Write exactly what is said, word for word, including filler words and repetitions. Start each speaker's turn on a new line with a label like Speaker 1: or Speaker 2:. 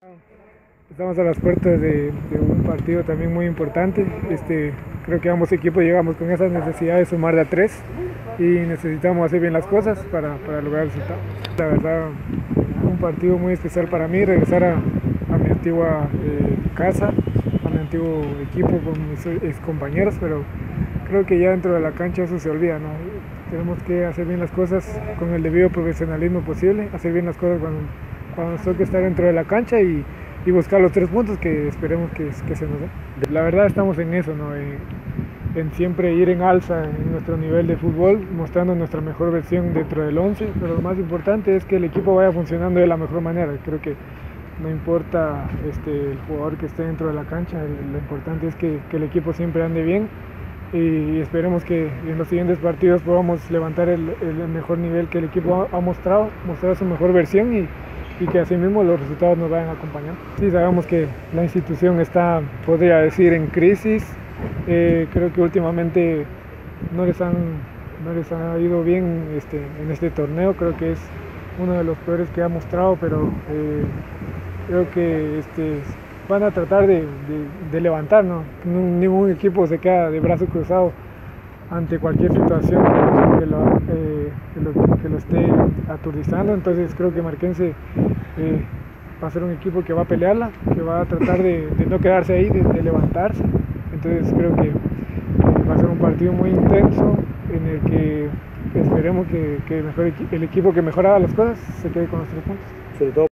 Speaker 1: Estamos a las puertas de, de un partido también muy importante. Este, creo que ambos equipos llegamos con esa necesidad de sumar de a tres y necesitamos hacer bien las cosas para, para lograr el resultado. La verdad, un partido muy especial para mí, regresar a, a mi antigua eh, casa, a mi antiguo equipo con mis ex compañeros, pero creo que ya dentro de la cancha eso se olvida, ¿no? Tenemos que hacer bien las cosas con el debido profesionalismo posible, hacer bien las cosas cuando, cuando nos toque estar dentro de la cancha y y buscar los tres puntos que esperemos que, que se nos den. La verdad estamos en eso, ¿no? en, en siempre ir en alza en nuestro nivel de fútbol, mostrando nuestra mejor versión dentro del once, pero lo más importante es que el equipo vaya funcionando de la mejor manera. Creo que no importa este, el jugador que esté dentro de la cancha, lo importante es que, que el equipo siempre ande bien y esperemos que en los siguientes partidos podamos levantar el, el mejor nivel que el equipo ha, ha mostrado, mostrar su mejor versión y y que así mismo los resultados nos vayan acompañando. Sí, sabemos que la institución está, podría decir, en crisis. Eh, creo que últimamente no les, han, no les ha ido bien este, en este torneo. Creo que es uno de los peores que ha mostrado, pero eh, creo que este, van a tratar de, de, de levantar, ¿no? Ningún equipo se queda de brazo cruzado ante cualquier situación que lo, eh, que lo, que lo esté aturdizando. Entonces creo que Marquense eh, va a ser un equipo que va a pelearla, que va a tratar de, de no quedarse ahí, de, de levantarse. Entonces creo que eh, va a ser un partido muy intenso en el que esperemos que, que mejor, el equipo que mejoraba las cosas se quede con los tres puntos.
Speaker 2: Sobre todo